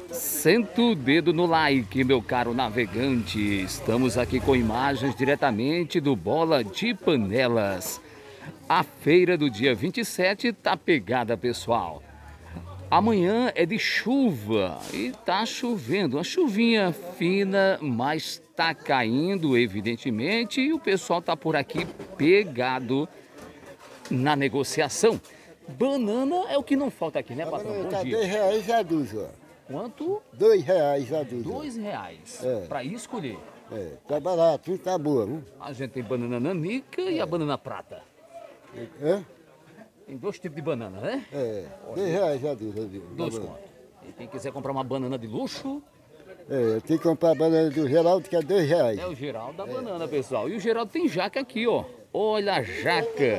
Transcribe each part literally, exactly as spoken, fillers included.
Senta o dedo no like, meu caro navegante. Estamos aqui com imagens diretamente do Bola de Panelas. A feira do dia vinte e sete tá pegada, pessoal. Amanhã é de chuva e tá chovendo, uma chuvinha fina, mas tá caindo, evidentemente, e o pessoal tá por aqui pegado na negociação. Banana é o que não falta aqui, né, patrão? Bom Tá dia. dois reais a dúzia. Quanto? Dois reais a dúzia. Dois reais. É. Para escolher. É, tá barato, hein? Tá boa, viu? A gente tem banana nanica e a banana prata. É? Tem dois tipos de banana, né? É, dois reais a dúzia. viu? Dois Tá bom. contos. E quem quiser comprar uma banana de luxo, É, tem que comprar a banana do Geraldo, que é dois reais. é o Geraldo da banana, pessoal. E o Geraldo tem jaca aqui, ó. Olha a jaca.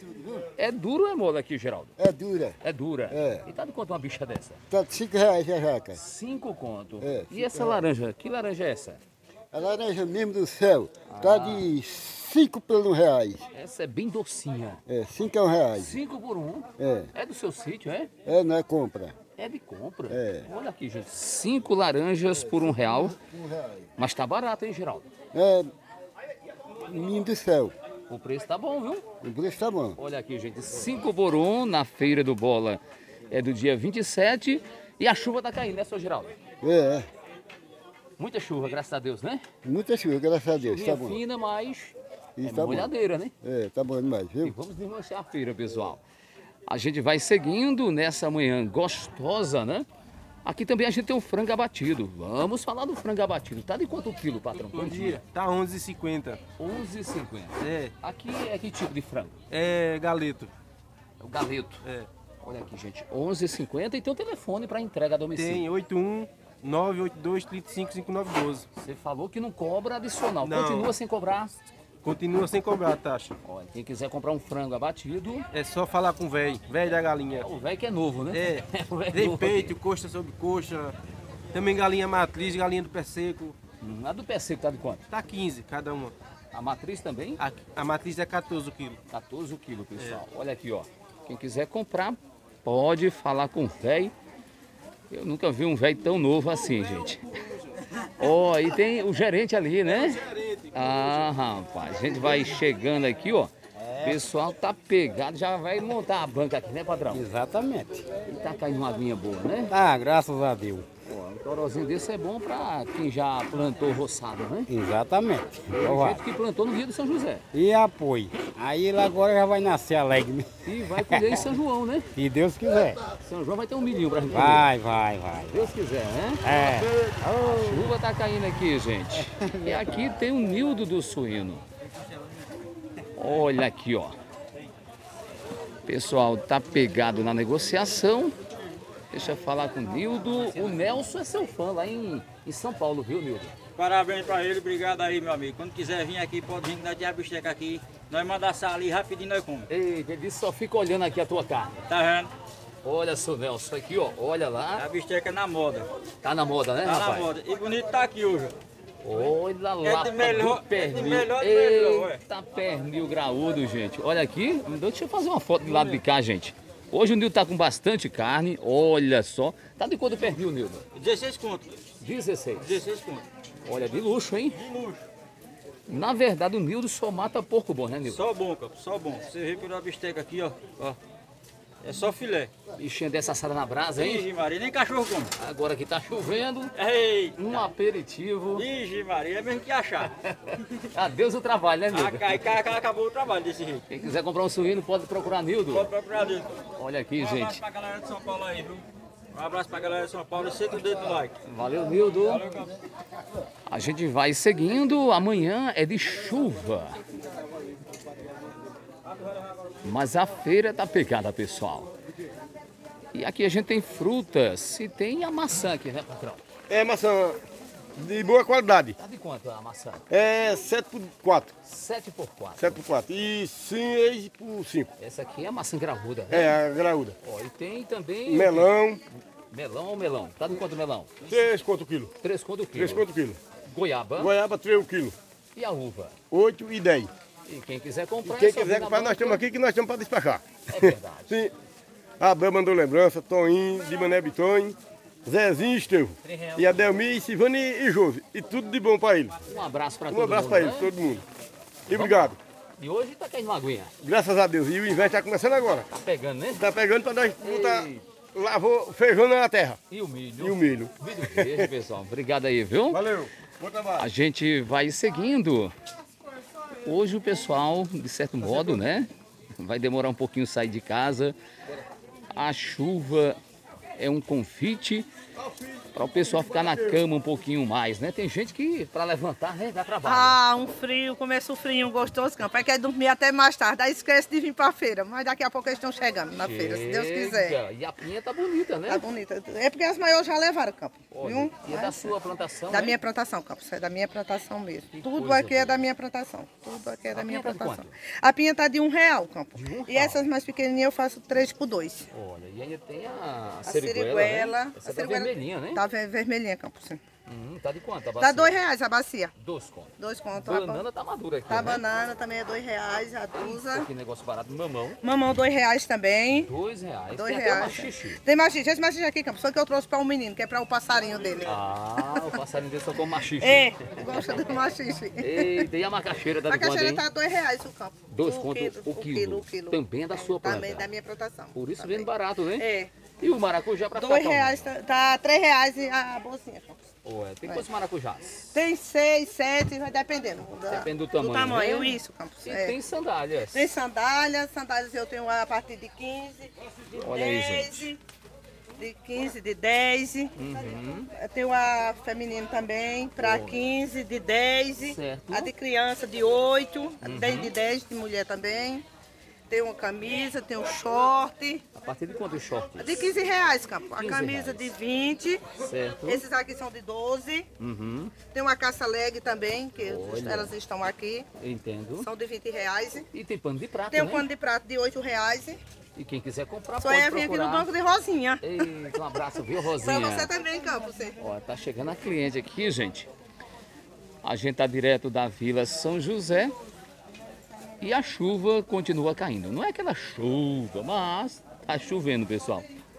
É duro ou é mole aqui, Geraldo? É dura. É dura. É. E tá de quanto uma bicha dessa? Tá de cinco reais a jaca. Cinco conto. É, E cinco essa laranja? Que laranja é essa? A laranja mesmo do céu tá de cinco por um reais. Essa é bem docinha. É, cinco é um reais. Cinco por um. É, É do seu sítio, é? é, não é compra. É de compra. É. Olha aqui, gente. Cinco laranjas por um real. Um reais. Mas tá barato, hein, Geraldo? É, menino do céu. O preço tá bom, viu? O preço tá bom. Olha aqui, gente. Cinco por um na feira do Bola. É do dia vinte e sete. E a chuva tá caindo, né, seu Geraldo? É, é. Muita chuva, graças a Deus, né? Muita chuva, graças a Deus. Tá Chuvinha bom. fina, mas Isso é tá bom. molhadeira, né? É, tá bom demais, E viu? vamos desmanchar a feira, pessoal. A gente vai seguindo nessa manhã gostosa, né? Aqui também a gente tem um frango abatido. Vamos falar do frango abatido. Tá de quanto o quilo, patrão? Bom dia, tá onze e cinquenta. onze e cinquenta. É, Aqui é que tipo de frango? é galeto. É o galeto. É. Olha aqui, gente. onze e cinquenta e tem o telefone para entrega a domicílio. Tem oito um nove oito dois três cinco cinco nove um dois. Você falou que não cobra adicional. Não. Continua sem cobrar. Continua sem cobrar a taxa. Olha, quem quiser comprar um frango abatido, É só falar com o velho, velho da galinha. é o velho que é novo, né? É, o velho tem novo peito, aqui. coxa sobre coxa. Também galinha matriz, galinha do pé seco. Hum, A do P C que tá de quanto? Tá quinze cada uma. A matriz também? A, a matriz é quatorze o quilo. quatorze o quilo, pessoal. É. Olha aqui, ó. Quem quiser comprar, pode falar com o velho. Eu nunca vi um velho tão novo assim, gente. Ó, e tem o gerente ali, né? Ah, rapaz, a gente vai chegando aqui, ó. O pessoal tá pegado, já vai montar a banca aqui, né, patrão? Exatamente. E tá caindo uma aguinha boa, né? Ah, graças a Deus. Ó, um torozinho desse é bom pra quem já plantou roçado, né? Exatamente. Tem gente que plantou no Rio de São José. E apoio. Aí ele agora já vai nascer alegre, né? E vai colher em São João, né? Se Deus quiser. São João vai ter um milhinho pra gente comer. Vai, vai, vai. Se Deus quiser, né? É. A chuva tá caindo aqui, gente. E aqui tem o Nildo do suíno. Olha aqui, ó. Pessoal, tá pegado na negociação. Deixa eu falar com o Nildo. O Nelson é seu fã lá em, em São Paulo, viu, Nildo? Parabéns pra ele, obrigado aí, meu amigo. Quando quiser vir aqui, pode vir que nós temos a bisteca aqui. Nós mandar assar ali rapidinho, nós comemos. Ei, ele só fica olhando aqui a tua carne. Tá vendo? Olha, seu Nelson, aqui, ó. Olha lá. A bisteca é na moda. Tá na moda, né, Tá na rapaz? moda. E bonito tá aqui hoje. Olha lá, É de melhor- do pernil. é de melhor de melhor, ué. Eita, pernil graúdo, gente. Olha aqui, deixa eu fazer uma foto do lado de cá, gente. Hoje o Nildo tá com bastante carne, olha só. Tá de quanto o pernil, Nildo? dezesseis conto. dezesseis. dezesseis conto. Olha, de luxo, hein? De luxo. Na verdade, o Nildo só mata porco bom, né, Nildo? Só bom, cara. Só bom. Você vê pela bisteca aqui, ó. ó. É só filé. Bichinha dessa assada na brasa, hein? Ixi, Maria, nem cachorro come. Agora que tá chovendo, Eita. um aperitivo. Ixi, Maria, é mesmo que achar. Adeus o trabalho, né, Nildo? Aí acabou o trabalho desse jeito. Quem quiser comprar um suíno, pode procurar Nildo. Pode procurar dentro. Olha aqui, Um abraço gente. pra galera de São Paulo aí, viu? Um abraço pra galera de São Paulo e senta o dedo no like. Valeu, Nildo. Valeu, cara. A gente vai seguindo, amanhã é de chuva. Mas a feira tá pegada, pessoal. E aqui a gente tem frutas e tem a maçã aqui, né, patrão? É maçã de boa qualidade. Tá de quanto a maçã? É sete por quatro. sete por quatro. sete por quatro. E seis por cinco. Essa aqui é a maçã graúda, né? É, a graúda. Ó, e tem também... Melão, Melão ou melão? Tá de quanto o melão? três conto o quilo. três conto o quilo. três conto o quilo. Goiaba. Goiaba, três o quilo. E a uva? oito e dez. E quem quiser comprar... Quem é só vir quiser na comprar, nós banca. estamos aqui que nós estamos para despachar. É verdade. Sim. A Abel mandou lembrança, Toninho, de Mané Bitonho. Zezinho e Estevão. E Adelmi, Silvane e Josi. E tudo de bom para eles. Um abraço para Um todo abraço mundo. para eles, né? todo mundo. E obrigado. E hoje tá caindo uma aguinha. Graças a Deus. E o inverno está começando agora. Tá pegando, né? Tá pegando para nós botar, Ei. lavou feijão na terra. E o milho. E o milho. Milho verde, pessoal. Obrigado aí, viu? Valeu. Bom trabalho. A gente vai seguindo. Hoje o pessoal, de certo modo, né? Vai demorar um pouquinho sair de casa. A chuva é um confite para o pessoal ficar na cama um pouquinho mais, né? Tem gente que para levantar, né, dá trabalho. Ah, um frio, começa o frio gostoso, campo. Aí quer dormir até mais tarde, aí esquece de vir pra feira. Mas daqui a pouco eles estão chegando na feira, se Deus quiser. Chega. E a pinha tá bonita, né? Tá bonita. É porque as maiores já levaram, campo. Olha, Viu? e é da sua plantação, Da né? minha plantação, campo. Isso é da minha plantação mesmo. Que Tudo coisa aqui é boa. da minha plantação. Tudo aqui é A da minha pinha tá de plantação. quanto? A pinha tá de um real, campo. De um E real. essas mais pequenininhas eu faço três por dois. Olha, e ainda tem a, A seriguela, siriguela. né? Essa a tá siriguela vermelhinha, né? Tá ver- vermelhinha, campo. Sim. Hum, tá de quanto a bacia? Tá dois reais a bacia. Dois contos. Dois contos. Banana tá madura aqui, Tá né? banana também é dois reais a dúzia. Que negócio barato, mamão. Mamão dois reais também. Dois reais. Dois tem reais. até machixe. Tem machixe. Esse machixe aqui, campo, só que eu trouxe para um menino, que é para o passarinho dele. Ah, o passarinho dele só com machixe. É, gosta do machixe. Eita, e a macaxeira tá A de quanto, caixeira hein? tá dois reais o campo. Dois O contos quilo, o quilo. o quilo. Também é da sua planta. Também da minha plantação. Por isso também. vendo barato, né? É. E o maracujá pra Dois ficar reais, tá, tá três reais a bolsinha, campo. Ué, tem quantos maracujás? Tem seis, sete, vai dependendo. Da, Depende do tamanho, Do tamanho, né? isso, campo. E é. tem sandálias. Tem sandálias, sandálias eu tenho a partir de quinze, de Olha aí, dez, gente. de quinze, de dez. Uhum. Eu tenho a feminino também, para quinze, de dez. Certo. A de criança de oito, tem de dez, de mulher também. Tem uma camisa, tem um short. A partir de quantos shorts? De quinze reais, campo. A quinze camisa reais. de vinte. Certo. Esses aqui são de doze. Uhum. Tem uma caça leg também, que Olha. elas estão aqui. Entendo. São de vinte reais. E tem pano de prata, Tem um né? pano de prato de oito reais. E quem quiser comprar, Só pode é vir aqui procurar. no banco de Rosinha. Eita, um abraço, viu, Pra Rosinha? você também, campo. Você. Ó, tá chegando a cliente aqui, gente. A gente tá direto da Vila São José. E a chuva continua caindo. Não é aquela chuva, mas tá chovendo, pessoal.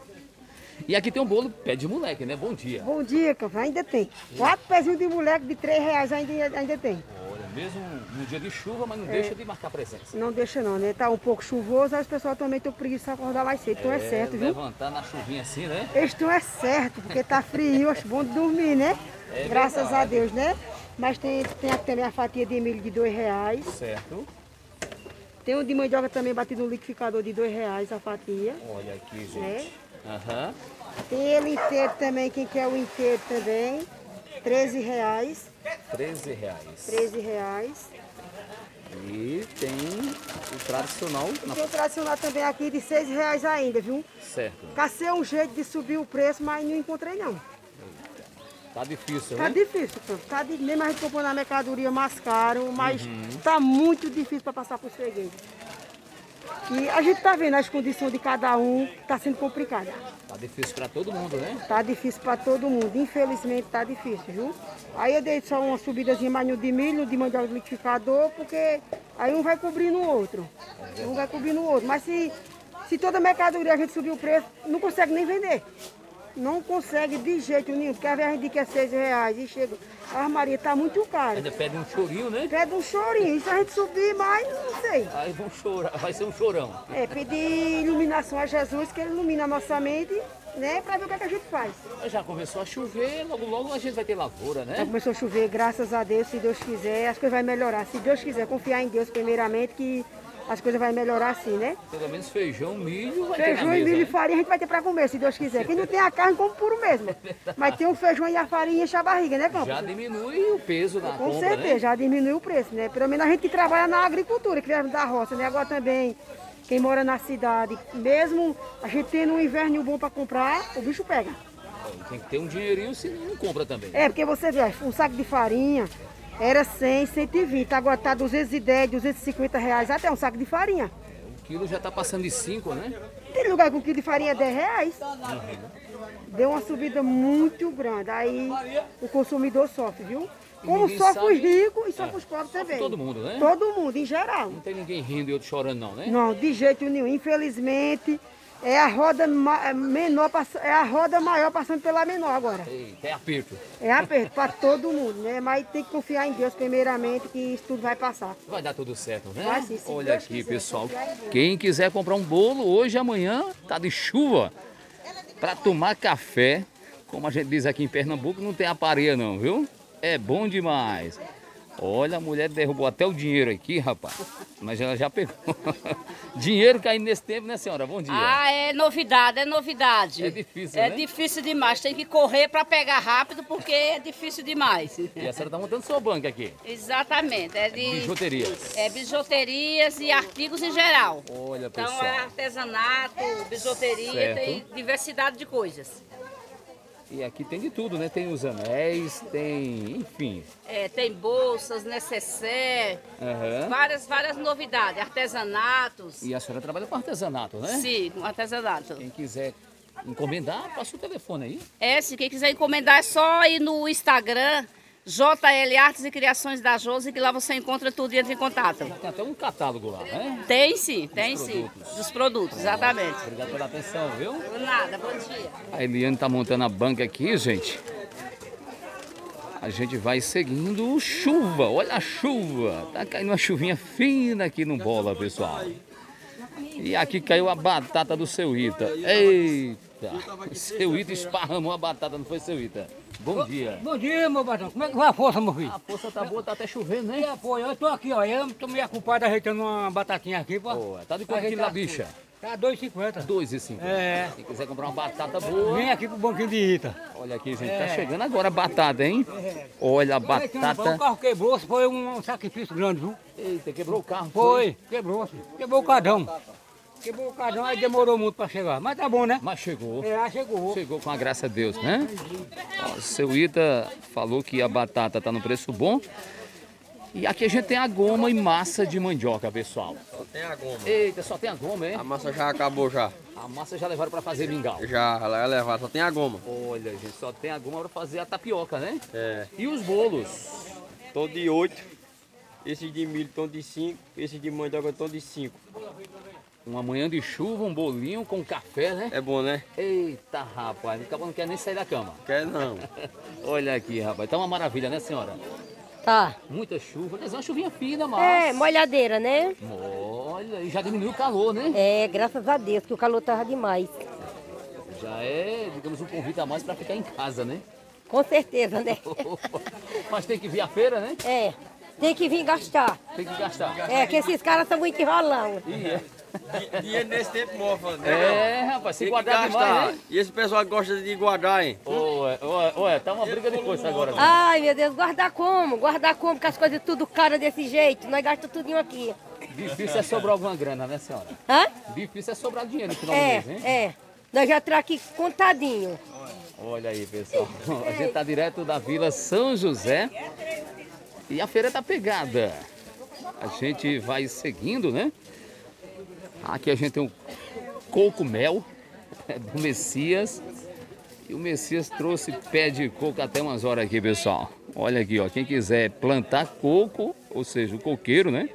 E aqui tem um bolo pé de moleque, né? Bom dia. Bom dia, campo. Ainda tem. Quatro pezinhos de moleque de três reais ainda, ainda tem. Olha, mesmo no dia de chuva, É. mas não deixa de marcar presença. Não deixa não, né? Tá um pouco chuvoso, aí os pessoal também estão preguiça de acordar mais cedo. Então é certo, viu? Levantar na chuvinha assim, né? Este não é certo, porque tá frio, acho bom de dormir, né? É Graças verdade. a Deus, né? Mas tem, tem aqui também a fatia de milho de dois reais. Certo. Tem um de mandioca também batido no liquidificador de dois reais a fatia. Olha aqui, gente. Né? Aham. Tem ele inteiro também, quem quer o inteiro também. treze reais. treze reais. treze reais. E tem o tradicional E na... tem o tradicional também aqui de seis reais ainda, viu? Certo. Cacei um jeito de subir o preço, mas não encontrei não. Tá difícil, Tá né? difícil, campo. Tá de... mesmo a gente comprou na mercadoria mais caro, mas tá muito difícil para passar para os fregueses. E a gente tá vendo as condições de cada um, tá sendo complicada. Tá difícil pra todo mundo, né? Tá difícil para todo mundo, infelizmente tá difícil, viu? Aí eu dei só uma subidazinha mais no de milho, no de mandioca do liquidificador, porque aí um vai cobrir no outro. Um vai cobrir no outro. Mas se, se toda mercadoria a gente subir o preço, não consegue nem vender. Não consegue de jeito nenhum, porque às vezes a gente diz que é seis reais e chega. A armaria tá muito cara. Ainda pede um chorinho, né? Pede um chorinho, e se a gente subir mais, não sei. Aí vão chorar, vai ser um chorão. É, pedir iluminação a Jesus, que ele ilumina a nossa mente, né, pra ver o que, é que a gente faz. Mas já começou a chover, logo logo a gente vai ter lavoura, Já né? começou a chover, graças a Deus, se Deus quiser, as coisas vão melhorar. Se Deus quiser, confiar em Deus primeiramente, que as coisas vão melhorar assim, né? Pelo menos feijão, milho vai ter na Feijão e mesa, milho e né? farinha a gente vai ter pra comer, se Deus quiser. Quem não tem a carne, come puro mesmo. Mas tem o feijão e a farinha enche a barriga, né, Campos? Já diminui o peso da Com compra, certeza, né? já diminui o preço, né? Pelo menos a gente que trabalha na agricultura, que vive da roça, né? Agora também, quem mora na cidade, mesmo a gente tendo um inverno bom para comprar, o bicho pega. Tem que ter um dinheirinho, senão não compra também. É, porque você vê, um saco de farinha era cem, cento e vinte, agora tá duzentos e dez, duzentos e cinquenta reais, até um saco de farinha. O quilo já tá passando de cinco, né? Tem lugar com quilo de farinha é dez reais. Deu uma subida muito grande, aí o consumidor sofre, viu? Como ninguém sofre os sabe- ricos e sofre É, os pobres sofre também. todo mundo, né? Todo mundo, em geral. Não tem ninguém rindo e outro chorando não, né? Não, de jeito nenhum. Infelizmente, É a roda ma- menor, pass- é a roda maior passando pela menor agora. Eita, é aperto. É aperto para todo mundo, né? Mas tem que confiar em Deus primeiramente que isso tudo vai passar. Vai dar tudo certo, né? Vai sim, se Olha Deus aqui, quiser, pessoal. confiar em Deus. Quem quiser comprar um bolo hoje e amanhã, tá de chuva. Para tomar café, como a gente diz aqui em Pernambuco, não tem aparelho não, viu? É bom demais. Olha, a mulher derrubou até o dinheiro aqui, rapaz. Mas ela já pegou. Dinheiro caindo nesse tempo, né, senhora? Bom dia. Ah, é novidade, é novidade. É difícil, É né? difícil demais. Tem que correr para pegar rápido porque é difícil demais. E a senhora tá montando sua banca aqui. Exatamente. É de Bijuterias. É bijuterias e artigos em geral. Olha, Então pessoal. é artesanato, bijuteria, Certo. tem diversidade de coisas. E aqui tem de tudo, né? Tem os anéis, tem, enfim. É, tem bolsas, necessaire, Aham. várias, várias novidades, artesanatos. E a senhora trabalha com artesanato, né? Sim, com artesanato. Quem quiser encomendar, passa o telefone aí. É, se quem quiser encomendar é só ir no Instagram, J L Artes e Criações da Josi, que lá você encontra tudo e entra em contato. Tem até um catálogo lá, né? Tem sim, tem Dos sim. produtos. Dos produtos, exatamente. Obrigado pela atenção, viu? Por nada, bom dia. A Eliane tá montando a banca aqui, gente. A gente vai seguindo chuva. Olha a chuva. Tá caindo uma chuvinha fina aqui no Bola, pessoal. E aqui caiu a batata do seu Ita. Eita! O seu Ita esparramou a batata, não foi, seu Ita? Bom dia. Bom dia, meu patrão. Como é que vai a força, meu filho? A força tá boa, tá até chovendo, né? É, pô, eu tô aqui, ó. Eu tô meio ocupado ajeitando uma batatinha aqui, pô. Boa. Tá de quanto quilo a bicha? Tá dois e cinquenta. dois e cinquenta. É. Quem quiser comprar uma batata boa, Vem aqui pro banquinho de Ita. olha aqui, gente. É. Tá chegando agora a batata, hein? Olha a O batata. carro quebrou, foi um sacrifício grande, viu? Eita, quebrou o carro. Foi, quebrou, filho. Quebrou o cadão. Quebrou o cadão, aí demorou muito pra chegar. Mas tá bom, né? Mas chegou. É, chegou. Chegou com a graça a Deus, né? Ó, o seu Ita falou que a batata tá no preço bom. E aqui a gente tem a goma e massa de mandioca, pessoal. Só tem a goma. Eita, só tem a goma, hein? A massa já acabou já. A massa já levaram pra fazer mingau. Já, ela vai levar, só tem a goma. Olha, gente, só tem a goma pra fazer a tapioca, né? É. E os bolos? Tô de oito. Esses de milho estão de cinco. Esses de mandioca estão de cinco. Uma manhã de chuva, um bolinho com café, né? É bom, né? Eita, rapaz, acabou não quer nem sair da cama. Quer não. Olha aqui, rapaz, tá uma maravilha, né, senhora? Tá. Muita chuva, quer dizer, uma chuvinha fina, mas... É, molhadeira, né? Olha, e já diminuiu o calor, né? É, graças a Deus, que o calor tava demais. Já é, digamos, um convite a mais para ficar em casa, né? Com certeza, né? Mas tem que vir à feira, né? É, tem que vir gastar. Tem que gastar. É, que esses caras são muito enrolão. E é. Dinheiro nesse tempo mofa, né? É, rapaz, se Tem que guardar gastar. demais, né? E esse pessoal que gosta de guardar, hein? Ué, ué, ué, tá uma briga de coisa agora. Né? Ai, meu Deus, guardar como? Guardar como? Com as coisas tudo caras desse jeito. Nós gastamos tudinho aqui. Difícil é sobrar alguma grana, né, senhora? Hã? Difícil é sobrar dinheiro no final do É, mês, hein? é. Nós já traz aqui contadinho. Olha aí, pessoal. A gente tá direto da Vila São José. E a feira tá pegada. A gente vai seguindo, né? Aqui a gente tem um coco mel do Messias. E o Messias trouxe pé de coco até umas horas aqui, pessoal. Olha aqui, ó. Quem quiser plantar coco, ou seja, o coqueiro, né?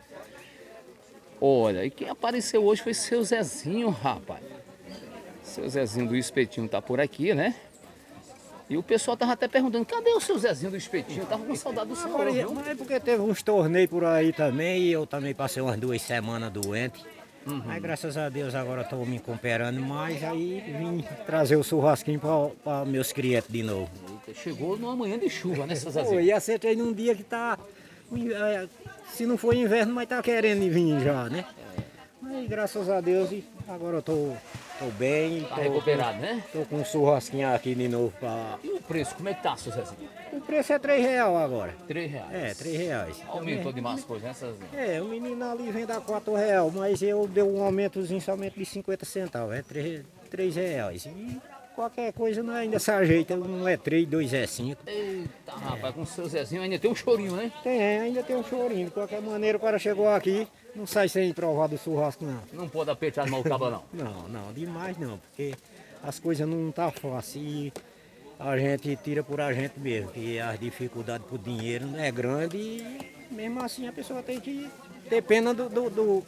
Olha, e quem apareceu hoje foi seu Zezinho, rapaz. Seu Zezinho do Espetinho tá por aqui, né? E o pessoal tava até perguntando, cadê o seu Zezinho do Espetinho? Tava com saudade do senhor, Agora, viu? mas é porque teve uns torneios por aí também e eu também passei umas duas semanas doente. Uhum. Mas graças a Deus agora estou me recuperando mais, aí vim trazer o churrasquinho para meus clientes de novo. Eita, chegou numa manhã de chuva, né, seu Zezinho? Pô, e acertei num dia que tá, é, se não for inverno, mas tá querendo vir já, né? Mas graças a Deus e agora eu tô, tô bem. Tá tô, recuperado, né? Tô com um churrasquinho aqui de novo. Pra... E o preço, como é que tá, seu Zezinho? O preço é três reais agora. Três reais. É, três reais. Aumentou demais as coisas, né, seu Zezinho? É, o menino ali vem dar quatro reais, mas eu dei um aumentozinho somente de cinquenta centavos, é três, três reais. E qualquer coisa não ainda se ajeita, não é três, dois é cinco. Eita, rapaz, com o seu Zezinho ainda tem um chorinho, né? Tem, ainda tem um chorinho. De qualquer maneira, o cara chegou aqui, não sai sem provar do churrasco, não. Não pode apertar mal o cabo, não. Não, não, demais não, porque as coisas não tá fácil e a gente tira por a gente mesmo, que as dificuldades por dinheiro não é grande e mesmo assim a pessoa tem que ter pena do, do, do,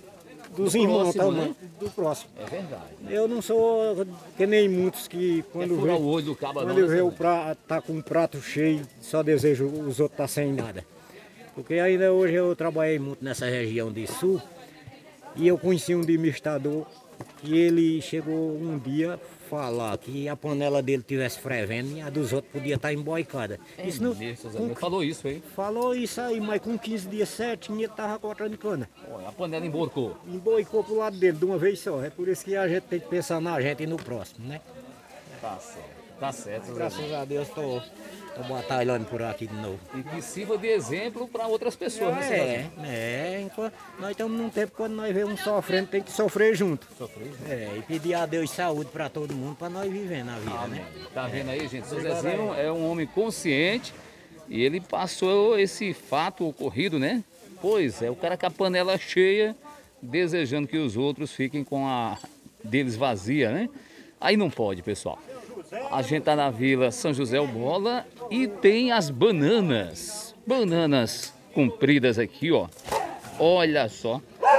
dos do irmãos próximo, também, né? do próximo. É verdade. Eu não sou que nem muitos que quando furar vê, o olho do cabo, quando não, vê né, o prato, tá com um prato cheio, só desejo os outros tá sem nada. Porque ainda hoje eu trabalhei muito nessa região de sul e eu conheci um administrador e ele chegou um dia falar que a panela dele tivesse fervendo e a dos outros podia estar emboicada. É Isso não, mesmo, Zé com- Mel falou isso, hein? Falou isso aí, mas com quinze dias certinho ele tava cortando cana. Olha, a panela emborcou. Emboicou pro lado dele de uma vez só. É por isso que a gente tem que pensar na gente e no próximo, né? Tá certo, tá certo, Zé Graças Mel. a Deus tô, tô batalhando por aqui de novo. E que sirva de exemplo para outras pessoas, né, seu É, Zé? é, enquanto- nós estamos num tempo quando nós vemos um sofrendo, tem que sofrer junto. Sofrer junto. É, e pedir a Deus saúde para todo mundo, para nós viver na vida, né? Tá vendo aí, gente? Seu Zezinho é um homem consciente e ele passou esse fato ocorrido, né? Pois é, o cara com a panela cheia, desejando que os outros fiquem com a deles vazia, né? Aí não pode, pessoal. A gente tá na Vila São José o Bola e tem as bananas. Bananas compridas aqui, ó. Olha só.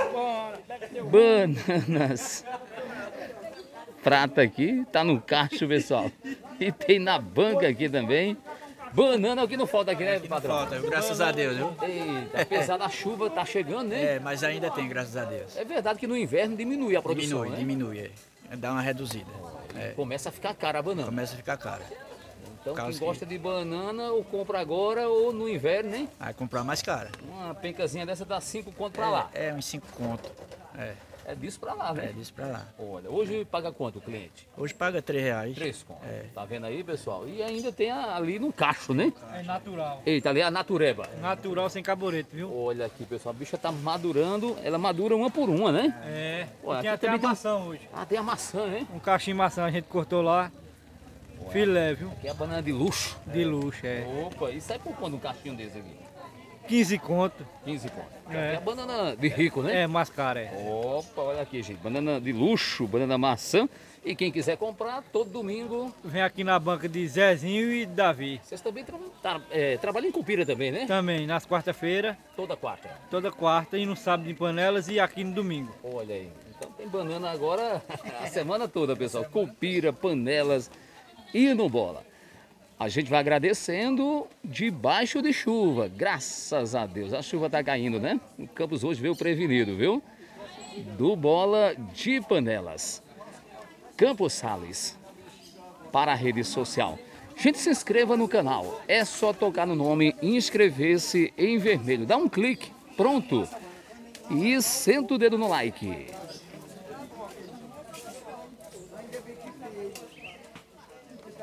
Bananas. Prata aqui, tá no cacho, pessoal. E tem na banca aqui também. Banana é o que não falta aqui, né, patrão? Falta, graças a Deus, viu? Eita, apesar da chuva, tá chegando, né? É, mas ainda tem, graças a Deus. É verdade que no inverno diminui a produção, Diminui, né? diminui, é. Dá uma reduzida. É. Começa a ficar cara a banana. Começa a ficar cara. Então Causa quem que- gosta de banana, ou compra agora ou no inverno, né? Vai comprar mais cara. Uma pencazinha dessa dá cinco conto pra lá. É, uns cinco conto. É. É disso pra lá, né? É disso pra lá. Olha, hoje paga quanto o cliente? Hoje paga três reais. Três conto. É. Tá vendo aí, pessoal? E ainda tem a- ali no cacho, né? É natural. Eita, ali é a natureba. Natural sem caborete, viu? Olha aqui, pessoal, a bicha tá madurando, ela madura uma por uma, né? É. Olha, E tem aqui até a também tem- maçã hoje. Ah, tem a maçã, né? Um cachinho de maçã a gente cortou lá. Filé, viu? Aqui é a banana de luxo. De luxo, é. Opa, e sai por quanto um cachinho desse aqui? quinze conto. quinze conto. É. É a banana de rico, né? É, mais cara, é. Opa, olha aqui, gente. Banana de luxo, banana maçã. E quem quiser comprar, todo domingo. Vem aqui na banca de Zezinho e Davi. Vocês também tra tra é, trabalham em Cupira também, né? Também, nas quarta-feira. Toda quarta. Toda quarta e no sábado em Panelas e aqui no domingo. Olha aí. Então tem banana agora a semana toda, pessoal. Cupira, Panelas e no Bola. A gente vai agradecendo debaixo de chuva, graças a Deus. A chuva tá caindo, né? O Campos hoje veio prevenido, viu? Do Bola de Panelas. Campos Sales, para a rede social. Gente, se inscreva no canal. É só tocar no nome e inscrever-se em vermelho. Dá um clique, pronto. E senta o dedo no like.